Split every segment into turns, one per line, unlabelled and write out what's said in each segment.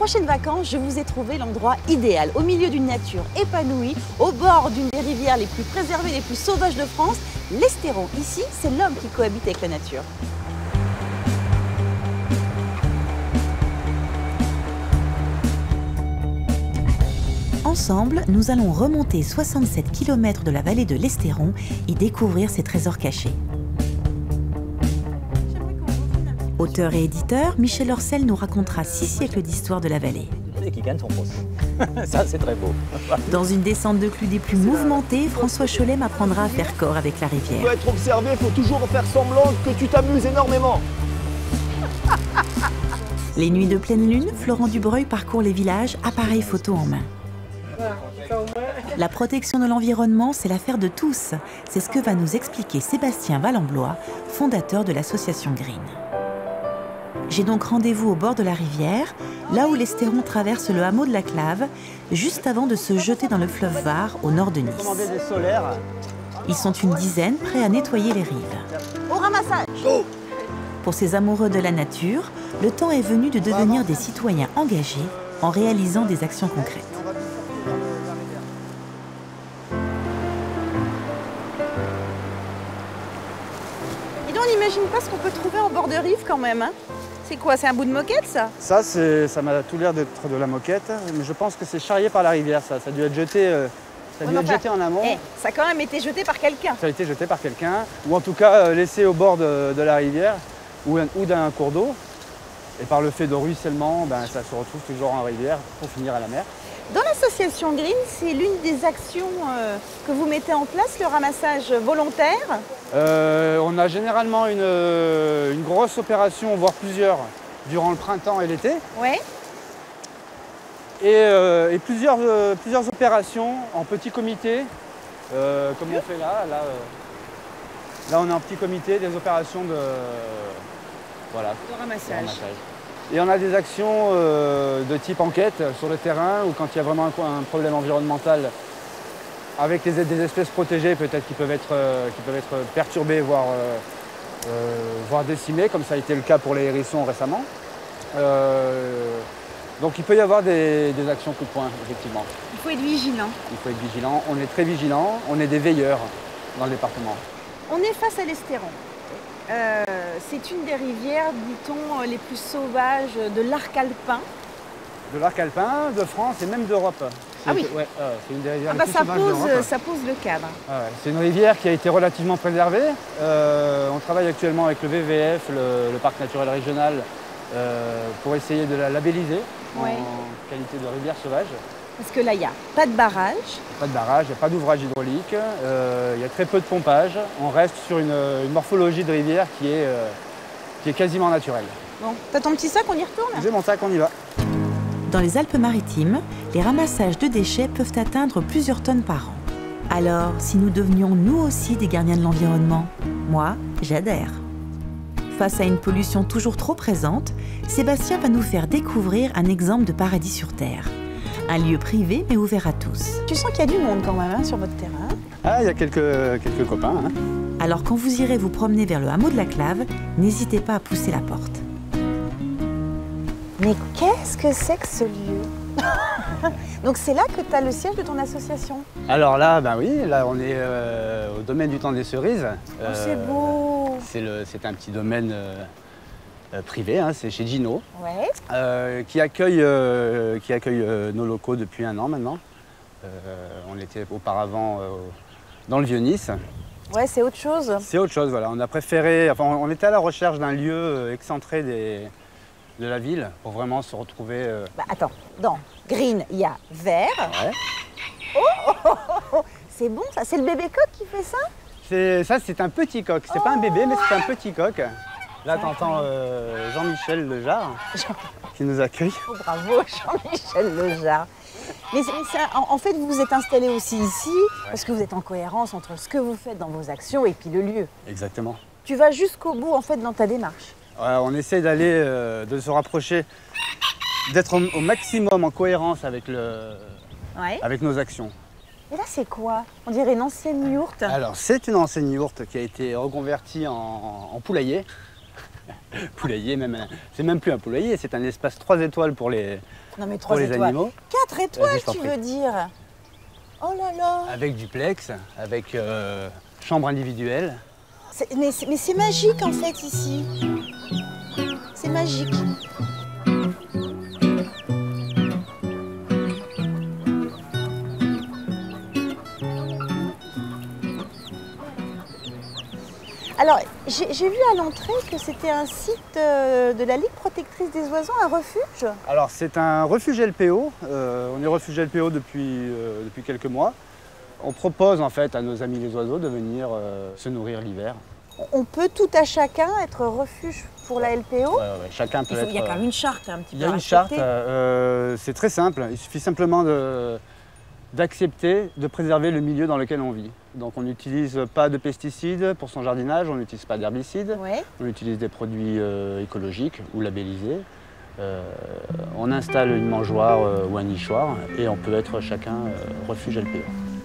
prochaines vacances, je vous ai trouvé l'endroit idéal, au milieu d'une nature épanouie, au bord d'une des rivières les plus préservées, les plus sauvages de France, l'Estéron. Ici, c'est l'homme qui cohabite avec la nature. Ensemble, nous allons remonter 67 km de la vallée de l'Estéron et découvrir ses trésors cachés. Auteur et éditeur, Michel Orcel nous racontera 6 siècles d'histoire de la vallée.
Qui gagne son poste. Ça, c'est très beau.
Dans une descente de clus des plus mouvementées, François Cholet m'apprendra à faire corps avec la rivière.
Tu dois être observé, il faut toujours faire semblant que tu t'amuses énormément.
Les nuits de pleine lune, Florent Dubreuil parcourt les villages, appareil photo en main. La protection de l'environnement, c'est l'affaire de tous. C'est ce que va nous expliquer Sébastien Valamblois, fondateur de l'association Green. J'ai donc rendez-vous au bord de la rivière, là où l'Estéron traverse le hameau de la Clave, juste avant de se jeter dans le fleuve Var, au nord de Nice. Ils sont une dizaine, prêts à nettoyer les rives. Au ramassage! Pour ces amoureux de la nature, le temps est venu de devenir des citoyens engagés en réalisant des actions concrètes. Et donc on n'imagine pas ce qu'on peut trouver en bord de rive quand même, hein? C'est quoi? C'est un bout de moquette, ça?
Ça m'a tout l'air d'être de la moquette, mais je pense que c'est charrié par la rivière, ça. Ça a dû être jeté, jeté en amont.
Ça a quand même été jeté par quelqu'un.
Ça a été jeté par quelqu'un, ou en tout cas laissé au bord de la rivière ou d'un cours d'eau. Et par le fait de ruissellement, ça se retrouve toujours en rivière pour finir à la mer.
Dans l'association Green, c'est l'une des actions que vous mettez en place, le ramassage volontaire.
On a généralement une grosse opération, voire plusieurs, durant le printemps et l'été.
Ouais.
Et plusieurs opérations en petit comité, comme on fait là. Là, on est en petit comité, des opérations de ramassage. Et on a des actions de type enquête sur le terrain, ou quand il y a vraiment un problème environnemental, avec les des espèces protégées peut-être qui peuvent être perturbées, voire décimées, comme ça a été le cas pour les hérissons récemment. Donc il peut y avoir des actions coup de poing, effectivement.
Il faut être vigilant.
Il faut être vigilant. On est très vigilant. On est des veilleurs dans le département.
On est face à l'Estéron. C'est une des rivières, dit-on, les plus sauvages de l'arc alpin.
De l'arc alpin, de France et même d'Europe.
Ah oui.
Ouais, c'est une des rivières les plus sauvages d'Europe.
Ça pose le cadre.
Ah ouais, c'est une rivière qui a été relativement préservée. On travaille actuellement avec le WWF, le parc naturel régional, pour essayer de la labelliser en qualité de rivière sauvage.
Parce que là, il n'y a pas de barrage.
Pas de barrage, il n'y a pas d'ouvrage hydraulique, il y a très peu de pompage. On reste sur une morphologie de rivière qui est quasiment naturelle.
Bon, t'as ton petit sac, on y retourne?
J'ai mon sac, on y va.
Dans les Alpes-Maritimes, les ramassages de déchets peuvent atteindre plusieurs tonnes par an. Alors, si nous devenions nous aussi des gardiens de l'environnement, moi, j'adhère. Face à une pollution toujours trop présente, Sébastien va nous faire découvrir un exemple de paradis sur Terre. Un lieu privé mais ouvert à tous. Tu sens qu'il y a du monde quand même sur votre terrain?
Ah, il y a quelques copains. Hein.
Alors quand vous irez vous promener vers le hameau de la Clave, n'hésitez pas à pousser la porte. Mais qu'est-ce que c'est que ce lieu? Donc c'est là que tu as le siège de ton association?
Alors là, là on est au domaine du temps des cerises.
Oh, c'est beau!
C'est un petit domaine privé, hein, c'est chez Gino,
ouais.
qui accueille nos locaux depuis 1 an maintenant. On était auparavant dans le Vieux-Nice.
Ouais, c'est autre chose.
C'est autre chose, voilà. On a préféré, on était à la recherche d'un lieu excentré de la ville pour vraiment se retrouver.
Attends, dans Green, il y a vert.
Ouais.
Oh, c'est bon ça, c'est le bébé coq qui fait ça?
Ça, c'est un petit coq. C'est pas un bébé, mais c'est un petit coq. Là, t'entends Jean-Michel Lejar qui nous accueille.
Oh, bravo, Jean-Michel Lejar. Mais en fait, vous vous êtes installé aussi ici parce que vous êtes en cohérence entre ce que vous faites dans vos actions et puis le lieu.
Exactement.
Tu vas jusqu'au bout en fait dans ta démarche.
On essaie d'aller, de se rapprocher, d'être au maximum en cohérence avec nos actions.
Et là, c'est quoi? On dirait une ancienne yourte.
Alors, c'est une ancienne yourte qui a été reconvertie en poulailler. Poulailler, c'est même plus un poulailler, c'est un espace 3 étoiles pour les,
Non mais
pour
3
les
étoiles.
animaux.
4 étoiles,
je t'en
tu
prie.
veux dire? Oh là là.
Avec duplex, avec chambre individuelle.
Mais c'est magique en fait ici. C'est magique. Alors, j'ai vu à l'entrée que c'était un site de la Ligue protectrice des oiseaux, un refuge.
Alors c'est un refuge LPO, on est refuge LPO depuis quelques mois. On propose en fait à nos amis les oiseaux de venir se nourrir l'hiver.
On peut tout à chacun être refuge pour la LPO.
Chacun peut être...
Il y a quand même une charte un petit peu.
Il y a une charte, c'est très simple, il suffit simplement d'accepter de préserver le milieu dans lequel on vit. Donc on n'utilise pas de pesticides pour son jardinage, on n'utilise pas d'herbicides,
Ouais.
on utilise des produits écologiques ou labellisés. On installe une mangeoire ou un nichoir et on peut être chacun refuge LPO.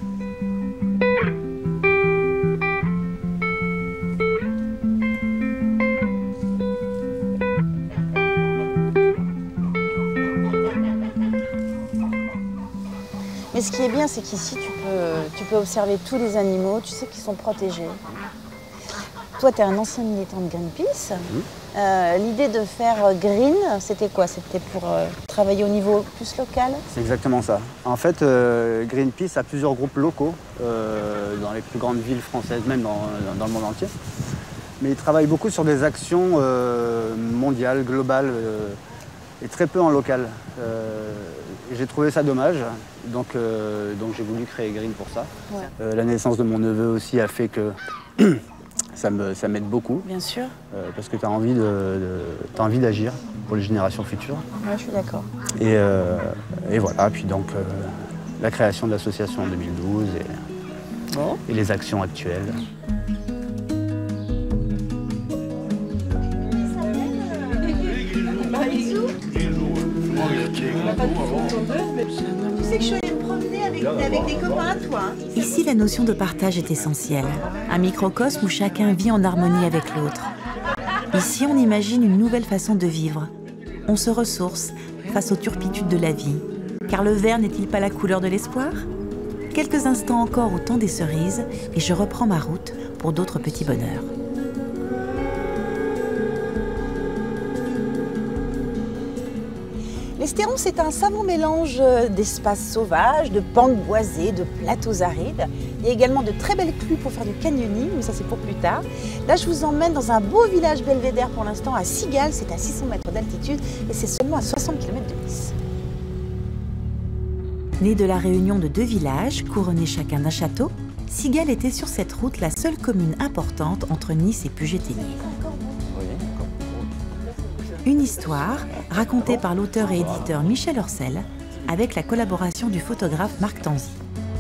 Mais ce qui est bien, c'est qu'ici, tu peux observer tous les animaux, tu sais qu'ils sont protégés. Toi, tu es un ancien militant de Greenpeace. L'idée de faire green, c'était quoi? C'était pour travailler au niveau plus local?
C'est exactement ça. En fait, Greenpeace a plusieurs groupes locaux dans les plus grandes villes françaises, même dans le monde entier. Mais ils travaillent beaucoup sur des actions mondiales, globales, et très peu en local. J'ai trouvé ça dommage, donc j'ai voulu créer Green pour ça. Ouais. La naissance de mon neveu aussi a fait que ça m'aide beaucoup.
Bien sûr.
Parce que tu as envie d'agir pour les générations futures.
Ouais, je suis d'accord.
Et voilà, puis donc la création de l'association en 2012 et les actions actuelles.
Tu sais que je suis allée me promener avec des copains, toi. Ici, la notion de partage est essentielle. Un microcosme où chacun vit en harmonie avec l'autre. Ici, on imagine une nouvelle façon de vivre. On se ressource face aux turpitudes de la vie. Car le vert n'est-il pas la couleur de l'espoir? Quelques instants encore au temps des cerises et je reprends ma route pour d'autres petits bonheurs. L'Estéron, c'est un savant mélange d'espaces sauvages, de pentes boisées, de plateaux arides. Il y a également de très belles crues pour faire du canyoning, mais ça c'est pour plus tard. Là, je vous emmène dans un beau village belvédère pour l'instant à Cigales, c'est à 600 mètres d'altitude et c'est seulement à 60 km de Nice. Né de la réunion de deux villages, couronnés chacun d'un château, Cigales était sur cette route la seule commune importante entre Nice et Puget-Théniers. Une histoire racontée par l'auteur et éditeur Michel Orcel avec la collaboration du photographe Marc Tanzi.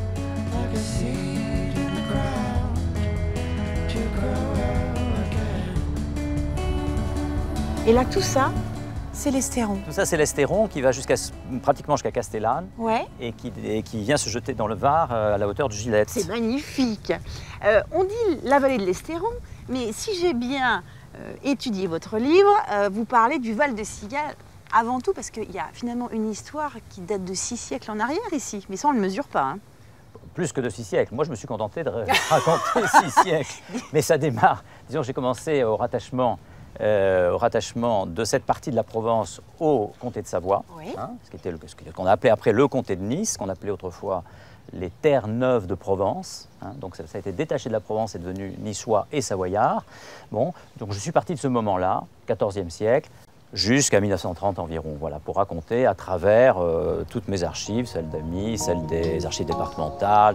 Et là, tout ça, c'est l'Estéron.
Tout ça, c'est l'Estéron qui va pratiquement jusqu'à Castellane et qui vient se jeter dans le Var à la hauteur de Gillette.
C'est magnifique. On dit la vallée de l'Estéron, mais si j'ai bien étudié votre livre, vous parlez du Val de Cigales avant tout parce qu'il y a finalement une histoire qui date de 6 siècles en arrière ici. Mais ça, on ne le mesure pas. Hein.
Plus que de 6 siècles. Moi, je me suis contenté de raconter 6 siècles. Mais ça démarre. Disons, j'ai commencé au rattachement de cette partie de la Provence au comté de Savoie, ce qu'on a appelé après le comté de Nice, qu'on appelait autrefois les terres neuves de Provence. Donc ça a été détaché de la Provence et devenu niçois et savoyard. Bon, donc je suis parti de ce moment-là, 14e siècle, jusqu'à 1930 environ, voilà, pour raconter à travers toutes mes archives, celles d'amis, celles des archives départementales.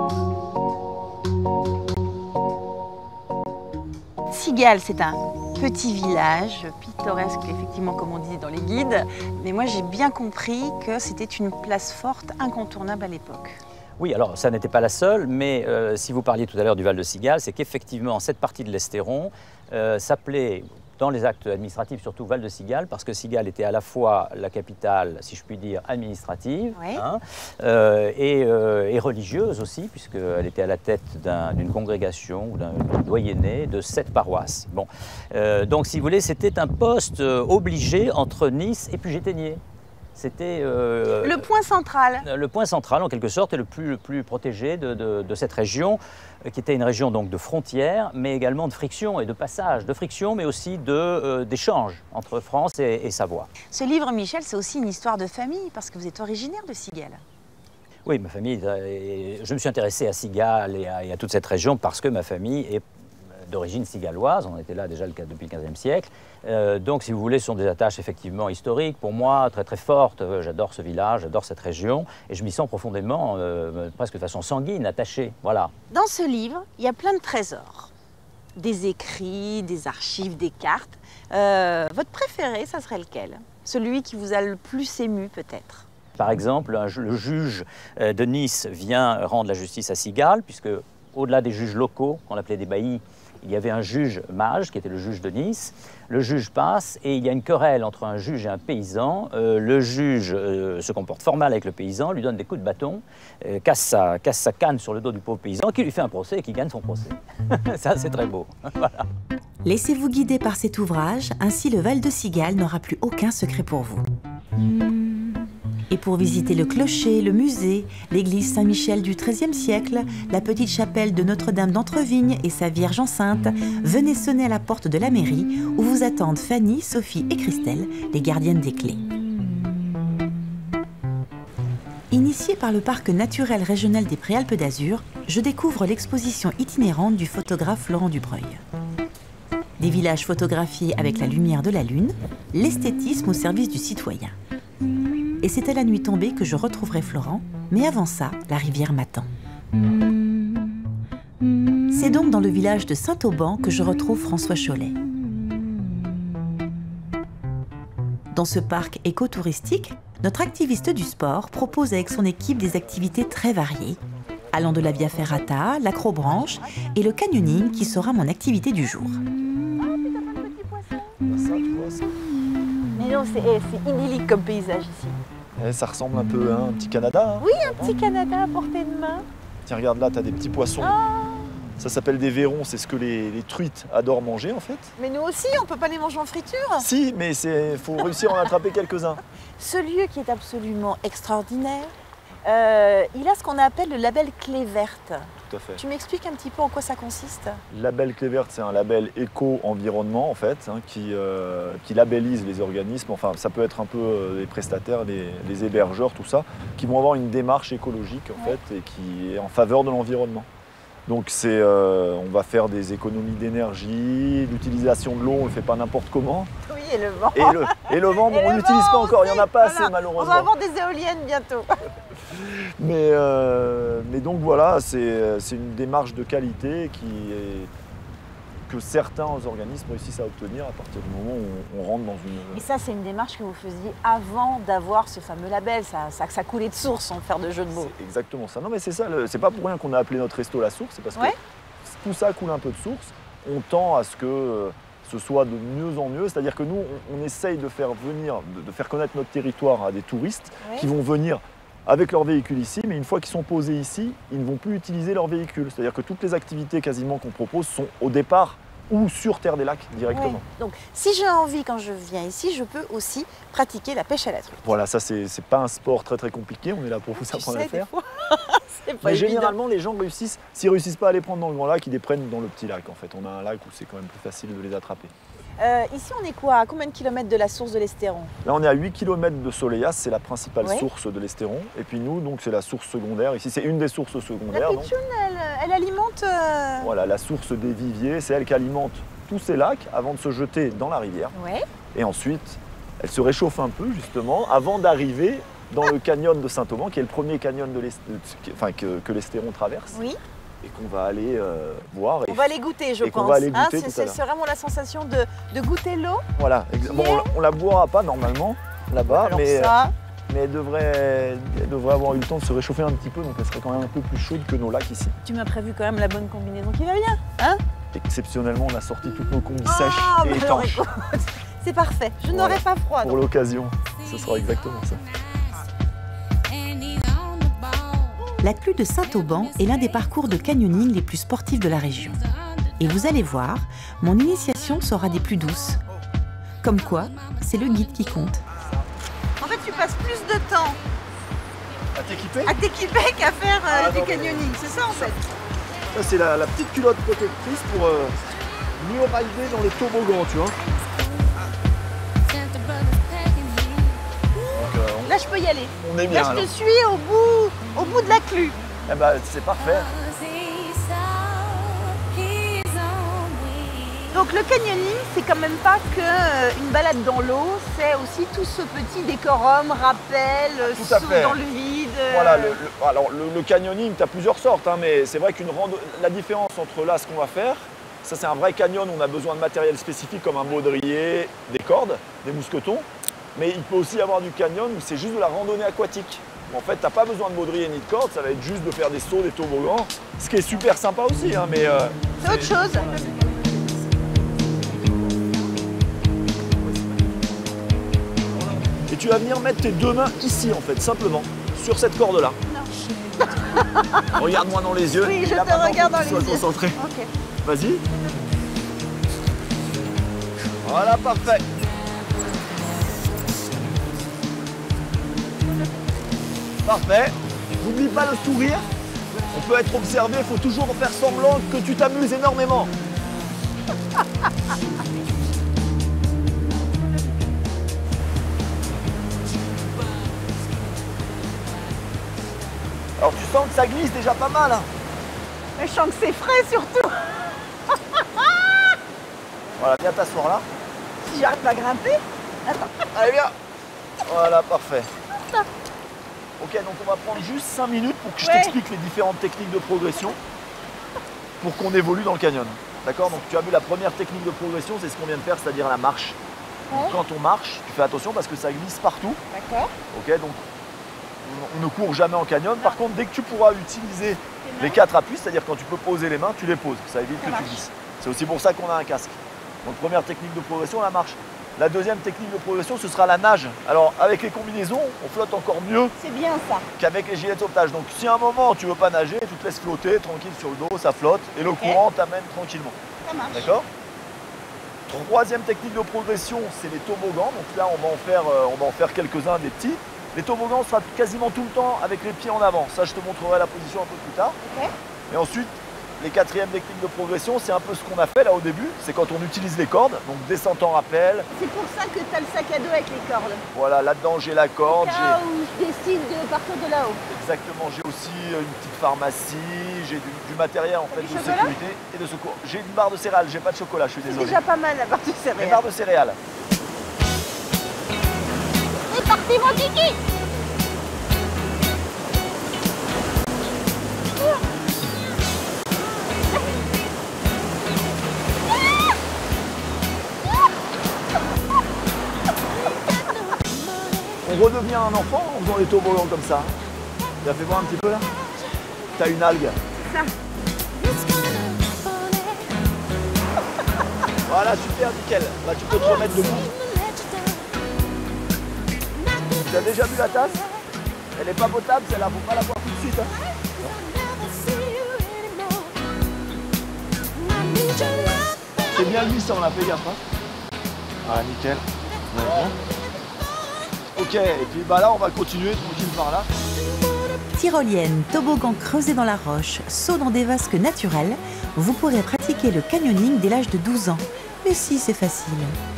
Cigales, c'est un petit village pittoresque, effectivement, comme on dit dans les guides. Mais moi, j'ai bien compris que c'était une place forte, incontournable à l'époque.
Oui, alors ça n'était pas la seule, mais si vous parliez tout à l'heure du Val de Cigales, c'est qu'effectivement, cette partie de l'Estéron s'appelait dans les actes administratifs, surtout Val de Sigale, parce que Sigale était à la fois la capitale, si je puis dire, administrative,
Oui.
hein, et religieuse aussi, puisqu'elle était à la tête d'une congrégation ou d'un doyenné de 7 paroisses. Bon. Donc, si vous voulez, c'était un poste obligé entre Nice et Puget-Théniers. C'était
Le point central.
le point central, en quelque sorte, et le plus protégé de cette région, qui était une région donc de frontières, mais également de friction et de passage. De friction, mais aussi d'échange entre France et Savoie.
Ce livre, Michel, c'est aussi une histoire de famille, parce que vous êtes originaire de Sigale.
Oui, ma famille, je me suis intéressé à Sigale et à toute cette région parce que ma famille est d'origine sigaloise, on était là déjà depuis le XVe siècle. Donc, si vous voulez, ce sont des attaches effectivement historiques pour moi, très très fortes. J'adore ce village, j'adore cette région, et je m'y sens profondément, presque de façon sanguine, attaché. Voilà.
Dans ce livre, il y a plein de trésors. Des écrits, des archives, des cartes. Votre préféré, ça serait lequel? Celui qui vous a le plus ému, peut-être?
Par exemple, le juge de Nice vient rendre la justice à Sigale, puisque au-delà des juges locaux, qu'on appelait des baillis, il y avait un juge mage, qui était le juge de Nice. Le juge passe et il y a une querelle entre un juge et un paysan. Le juge se comporte fort mal avec le paysan, lui donne des coups de bâton, casse sa canne sur le dos du pauvre paysan, qui lui fait un procès et qui gagne son procès. Ça, c'est très beau. Voilà.
Laissez-vous guider par cet ouvrage, ainsi le Val de Sigale n'aura plus aucun secret pour vous. Et pour visiter le clocher, le musée, l'église Saint-Michel du XIIIe siècle, la petite chapelle de Notre-Dame d'Entrevignes et sa Vierge enceinte, venez sonner à la porte de la mairie où vous attendent Fanny, Sophie et Christelle, les gardiennes des clés. Initiée par le parc naturel régional des Préalpes d'Azur, je découvre l'exposition itinérante du photographe Laurent Dubreuil. Des villages photographiés avec la lumière de la lune, l'esthétisme au service du citoyen. Et c'est à la nuit tombée que je retrouverai Florent, mais avant ça, la rivière m'attend. C'est donc dans le village de Saint-Auban que je retrouve François Chollet. Dans ce parc écotouristique, notre activiste du sport propose avec son équipe des activités très variées, allant de la via ferrata, l'acrobranche et le canyoning qui sera mon activité du jour. Mais non, c'est idyllique comme paysage ici.
Ça ressemble un peu à un petit Canada. Hein.
Oui, un petit Canada à portée de main.
Tiens, regarde là, tu as des petits poissons. Ça s'appelle des vairons, c'est ce que les truites adorent manger en fait.
Mais nous aussi, on peut pas les manger en friture.
Si, mais il faut réussir à en attraper quelques-uns.
Ce lieu qui est absolument extraordinaire, il a ce qu'on appelle le label clé verte.
Tout à fait.
Tu m'expliques un petit peu en quoi ça consiste?
Le label clé verte, c'est un label éco-environnement en fait, hein, qui labellise les organismes. Enfin, ça peut être un peu les prestataires, les hébergeurs, tout ça, qui vont avoir une démarche écologique en fait et qui est en faveur de l'environnement. Donc on va faire des économies d'énergie, l'utilisation de l'eau, on ne le fait pas n'importe comment.
Oui, et le vent.
Et le vent, bon, on ne l'utilise pas encore, il n'y en a pas assez malheureusement.
On va avoir des éoliennes bientôt.
Mais donc voilà, c'est une démarche de qualité que certains organismes réussissent à obtenir à partir du moment où on rentre dans une...
Et ça, c'est une démarche que vous faisiez avant d'avoir ce fameux label, ça coulait de source sans faire de jeu de mots.
C'est exactement ça. Non mais c'est ça, c'est pas pour rien qu'on a appelé notre resto La Source, c'est parce que tout ça coule un peu de source. On tend à ce que ce soit de mieux en mieux, c'est-à-dire que nous, on essaye de faire venir, de faire connaître notre territoire à des touristes qui vont venir avec leur véhicule ici, mais une fois qu'ils sont posés ici, ils ne vont plus utiliser leur véhicule. C'est-à-dire que toutes les activités quasiment qu'on propose sont au départ ou sur Terre des Lacs directement.
Ouais. Donc si j'ai envie, quand je viens ici, je peux aussi pratiquer la pêche à la truite.
Voilà, ça c'est pas un sport très compliqué, on est là pour vous apprendre à le faire.
Mais
généralement, les gens réussissent, s'ils ne réussissent pas à les prendre dans le grand lac, ils les prennent dans le petit lac en fait. On a un lac où c'est quand même plus facile de les attraper.
Ici, on est quoi? À combien de kilomètres de la source de l'Estéron?
Là, on est à 8 km de Soleillas, c'est la principale source de l'Estéron. Et puis nous, donc, c'est la source secondaire. Ici, c'est une des sources secondaires.
La pitchoune, elle alimente...
Voilà, la source des viviers, c'est elle qui alimente tous ces lacs avant de se jeter dans la rivière.
Ouais.
Et ensuite, elle se réchauffe un peu, justement, avant d'arriver dans le canyon de Saint-Auban, qui est le premier canyon que l'Estéron traverse.
Oui.
Et qu'on va aller voir.
On va aller goûter, je pense.
On va aller goûter tout à l'heure.
C'est vraiment la sensation de goûter l'eau.
Voilà, bon, on la boira pas normalement là-bas, mais elle devrait avoir eu le temps de se réchauffer un petit peu, donc elle serait quand même un peu plus chaude que nos lacs ici.
Tu m'as prévu quand même la bonne combinaison qui va bien, hein?
Exceptionnellement, on a sorti toutes nos combis sèches et
bah alors,
étanches.
écoute, c'est parfait, je n'aurai pas froid.
Pour l'occasion, ce sera exactement ça.
La Clue de Saint-Auban est l'un des parcours de canyoning les plus sportifs de la région. Et vous allez voir, mon initiation sera des plus douces. Comme quoi, c'est le guide qui compte. En fait, tu passes plus de temps
À t'équiper?
à t'équiper qu'à faire du
non,
canyoning, c'est ça en fait?
Ça, c'est la petite culotte protectrice pour mieux rider dans les toboggans, tu vois. Donc,
Là, je peux y aller.
on est bien.
Là, je
alors.
te suis au bout de la Clue.
Eh ben, c'est parfait.
Donc le canyoning, c'est quand même pas que une balade dans l'eau, c'est aussi tout ce petit décorum, rappel,
Tout à
saut
fait.
dans le vide.
Voilà, alors le canyoning, tu as plusieurs sortes, hein, mais c'est vrai la différence entre là, ce qu'on va faire, ça c'est un vrai canyon où on a besoin de matériel spécifique comme un baudrier, des cordes, des mousquetons, mais il peut aussi y avoir du canyon où c'est juste de la randonnée aquatique. En fait, tu n'as pas besoin de baudrier ni de cordes, ça va être juste de faire des sauts, des toboggans, ce qui est super sympa aussi, hein, mais...
C'est autre chose.
Et tu vas venir mettre tes deux mains ici, en fait, simplement, sur cette corde-là. Regarde-moi dans les yeux.
Oui, je
Là,
te
maintenant,
regarde
faut
dans
que
les
tu sois
yeux.
concentré.
Ok.
Vas-y. Voilà, parfait. Parfait. N'oublie pas le sourire. On peut être observé, il faut toujours faire semblant que tu t'amuses énormément. Alors tu sens que ça glisse déjà pas mal, hein.
Mais je sens que c'est frais surtout.
Voilà, viens t'asseoir là.
Si j'arrive à grimper. Attends.
Allez, viens. Voilà, parfait. Ok, donc on va prendre juste 5 minutes pour que je
Ouais.
t'explique les différentes techniques de progression pour qu'on évolue dans le canyon. D'accord? Donc tu as vu la première technique de progression, c'est ce qu'on vient de faire, c'est-à-dire la marche. Donc,
Ouais.
quand on marche, tu fais attention parce que ça glisse partout.
D'accord.
Ok, donc on ne court jamais en canyon. Par contre, dès que tu pourras utiliser les 4 appuis, c'est-à-dire quand tu peux poser les mains, tu les poses. Ça évite que tu
marche.
glisses. C'est aussi pour ça qu'on a un casque. Donc première technique de progression, la marche. La deuxième technique de progression, ce sera la nage. Alors avec les combinaisons, on flotte encore mieux
C'est bien ça.
qu'avec les gilets de sauvetage. Donc si à un moment tu veux pas nager, tu te laisses flotter tranquille sur le dos, ça flotte et le courant t'amène tranquillement.
Ça marche.
D'accord? Troisième technique de progression, c'est les toboggans. Donc là, on va en faire quelques-uns des petits. Les toboggans sera quasiment tout le temps avec les pieds en avant. Ça, je te montrerai la position un peu plus tard.
Ok.
Et ensuite, les quatrièmes techniques de progression, c'est un peu ce qu'on a fait là au début. C'est quand on utilise les cordes, donc descente en rappel.
C'est pour ça que tu as le sac à dos avec les cordes.
Voilà, là-dedans, j'ai la corde.
Là où je décide de partir de là-haut.
Exactement, j'ai aussi une petite pharmacie, j'ai du matériel en fait
du
de
chocolat
sécurité et de secours. J'ai une barre de céréales, j'ai pas de chocolat, je suis
C'est
désolé.
déjà pas mal la partie
Une
céréales.
barre de céréales.
C'est parti mon kiki.
On redevient un enfant en faisant les toboggans comme ça. Tu as fait voir un petit peu là? T'as une algue.
Ça.
Voilà, super, nickel. Là, tu peux te remettre debout. Tu as déjà vu la tasse? Elle est pas potable, celle-là, faut pas la boire tout de suite. Hein. C'est bien glissant, on a fait gaffe. Hein. Ah, nickel. Ok, et puis bah là, on va continuer tranquille par là.
Tyrolienne, toboggan creusé dans la roche, saut dans des vasques naturels, vous pourrez pratiquer le canyoning dès l'âge de 12 ans. Mais si, c'est facile.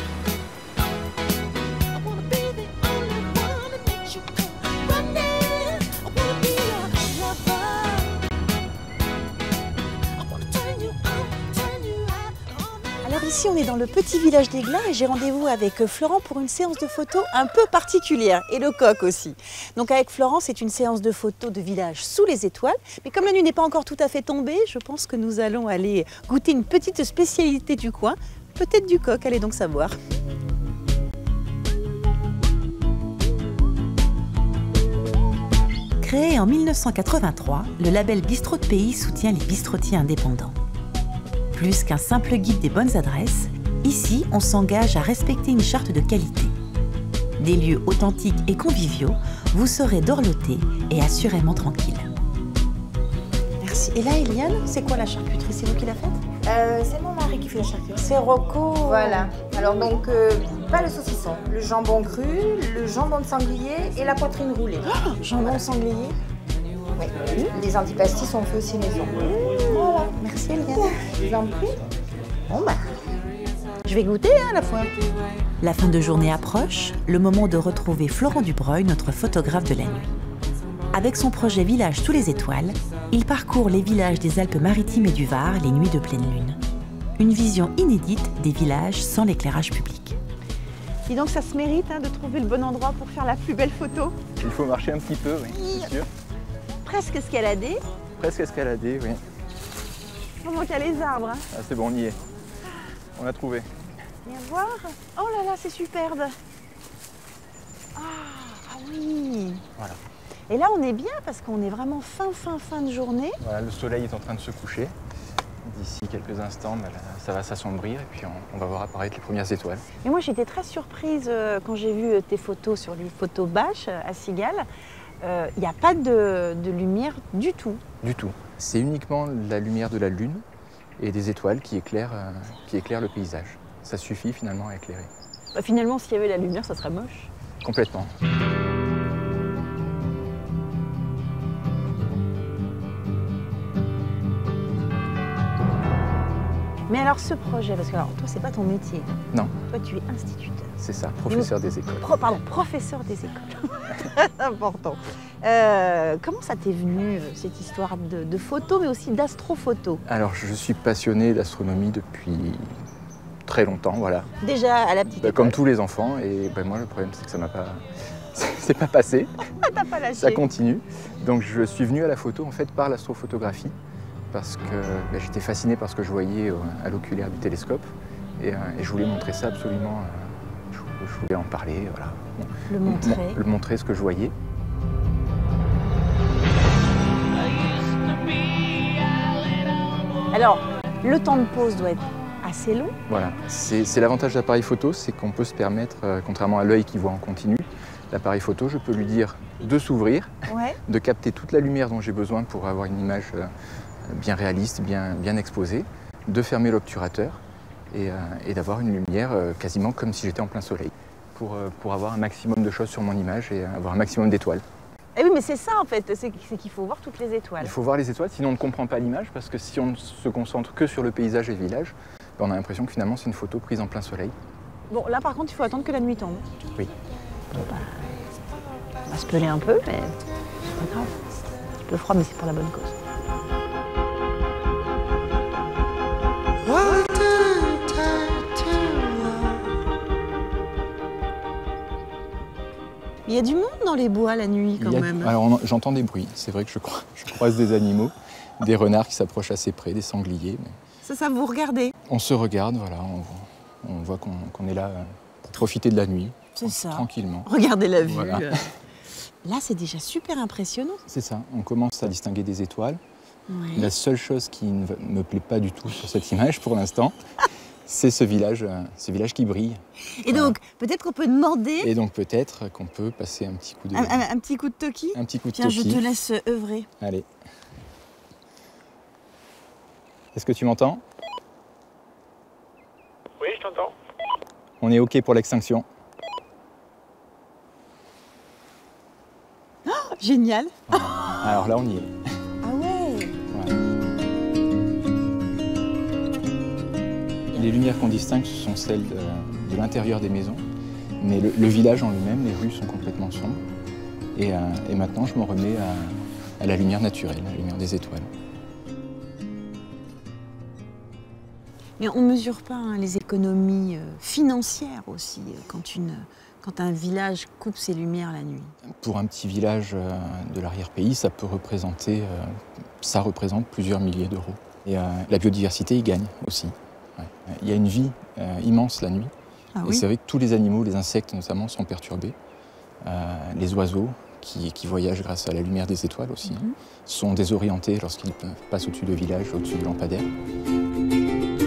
Alors ici, on est dans le petit village des Glins et j'ai rendez-vous avec Florent pour une séance de photos un peu particulière et le coq aussi. Donc avec Florent, c'est une séance de photos de village sous les étoiles. Mais comme la nuit n'est pas encore tout à fait tombée, je pense que nous allons aller goûter une petite spécialité du coin, peut-être du coq, allez donc savoir. Créé en 1983, le label Bistrot de Pays soutient les bistrotiers indépendants. Plus qu'un simple guide des bonnes adresses, ici, on s'engage à respecter une charte de qualité. Des lieux authentiques et conviviaux, vous serez dorlotés et assurément tranquille. Merci. Et là, Eliane, c'est quoi la charcuterie? C'est vous qui la faites?
C'est mon mari qui fait la charcuterie.
C'est Rocco.
Voilà. Alors donc, pas le saucisson, le jambon cru, le jambon de sanglier et la poitrine roulée.
Oh, jambon sanglier.
Oui. Les antipastis sont faits aussi maison.
Voilà. Merci, Eliane.
Je vous en prie.
Bon bah, je vais goûter à la fois. La fin de journée approche, le moment de retrouver Florent Dubreuil, notre photographe de la nuit. Avec son projet Village sous les étoiles, il parcourt les villages des Alpes-Maritimes et du Var les nuits de pleine lune. Une vision inédite des villages sans l'éclairage public.
Et donc ça se mérite de trouver le bon endroit pour faire la plus belle photo.
Il faut marcher un petit peu, oui, c'est sûr.
Presque escalader.
Presque escalader, oui.
Il manque à les arbres.
Ah, c'est bon, on y est. On a trouvé.
Viens voir. Oh là là, c'est superbe. Ah oui.
Voilà.
Et là, on est bien parce qu'on est vraiment fin de journée.
Voilà, le soleil est en train de se coucher. D'ici quelques instants, ça va s'assombrir et puis on va voir apparaître les premières étoiles.
Et moi, j'étais très surprise quand j'ai vu tes photos sur les photos Bâche à Cigales. Il n'y a pas de lumière du tout.
Du tout. C'est uniquement la lumière de la lune et des étoiles qui éclairent le paysage. Ça suffit finalement à éclairer.
Bah, finalement, s'il y avait la lumière, ça serait moche.
Complètement.
Mais alors ce projet, parce que alors, toi, c'est pas ton métier.
Non.
Toi, tu es instituteur.
C'est ça, professeur des écoles.
Pardon, professeur des écoles. C'est important. Comment ça t'est venu, cette histoire de photo, mais aussi d'astrophoto?
Alors, je suis passionné d'astronomie depuis très longtemps, voilà.
Déjà à la petite école.
Comme tous les enfants, et moi, le problème, c'est que ça m'a pas... c'est pas passé.
T'as pas lâché.
Ça continue. Donc, je suis venu à la photo, en fait, par l'astrophotographie, parce que j'étais fasciné par ce que je voyais à l'oculaire du télescope, et je voulais montrer ça absolument. Je voulais en parler, voilà.
Le
montrer ce que je voyais.
Alors, le temps de pause doit être assez long.
Voilà, c'est l'avantage de l'appareil photo, c'est qu'on peut se permettre, contrairement à l'œil qui voit en continu, l'appareil photo, je peux lui dire de s'ouvrir,
Ouais.
de capter toute la lumière dont j'ai besoin pour avoir une image bien réaliste, bien exposée, de fermer l'obturateur et d'avoir une lumière quasiment comme si j'étais en plein soleil, pour avoir un maximum de choses sur mon image et avoir un maximum d'étoiles.
Eh oui, mais c'est ça en fait, c'est qu'il faut voir toutes les étoiles.
Il faut voir les étoiles, sinon on ne comprend pas l'image, parce que si on se concentre que sur le paysage et le village, on a l'impression que finalement c'est une photo prise en plein soleil.
Bon, là par contre, il faut attendre que la nuit tombe.
Oui.
Bon, bah, on va se peler un peu, mais c'est pas grave. Un petit peu froid, mais c'est pour la bonne cause. Il y a du monde dans les bois la nuit quand même.
Alors j'entends des bruits, c'est vrai que je croise des animaux, des renards qui s'approchent assez près, des sangliers. Mais...
Ça vous regardez?
On se regarde, voilà, on voit qu'on est là pour profiter de la nuit, tranquillement.
Regardez la vue.
Voilà.
Là, c'est déjà super impressionnant.
C'est ça, on commence à distinguer des étoiles.
Oui.
La seule chose qui ne me plaît pas du tout sur cette image pour l'instant, c'est ce village qui brille.
Et donc, peut-être qu'on peut demander...
Et donc peut-être qu'on peut passer un petit coup de...
Un petit coup de toki.
Un petit coup de
Tiens,
toki.
je te laisse œuvrer.
Allez. Est-ce que tu m'entends?
Oui, je t'entends.
On est OK pour l'extinction.
Oh, génial.
Alors là, on y est.
Ah ouais.
Voilà. Les lumières qu'on distingue, ce sont celles de l'intérieur des maisons. Mais le village en lui-même, les rues sont complètement sombres. Et maintenant, je m'en remets à la lumière naturelle, à la lumière des étoiles.
Mais on ne mesure pas les économies financières aussi quand un village coupe ses lumières la nuit.
Pour un petit village de l'arrière-pays, ça représente plusieurs milliers d'euros. Et la biodiversité y gagne aussi. Ouais. Il y a une vie immense la nuit.
Ah,
et
oui.
c'est vrai que tous les animaux, les insectes notamment, sont perturbés. Les oiseaux, qui voyagent grâce à la lumière des étoiles aussi, sont désorientés lorsqu'ils passent au-dessus de villages, au-dessus de lampadaires.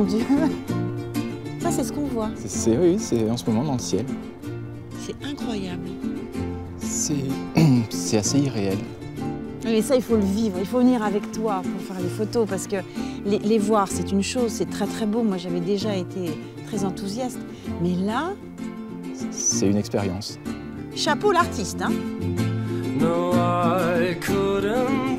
mon Dieu. Ça, c'est ce qu'on voit.
Oui, c'est en ce moment dans le ciel.
C'est incroyable.
C'est assez irréel.
Mais ça, il faut le vivre. Il faut venir avec toi pour faire les photos parce que les voir, c'est une chose, c'est très très beau. Moi, j'avais déjà été très enthousiaste. Mais là...
C'est une expérience.
Chapeau l'artiste, hein?
No, I couldn't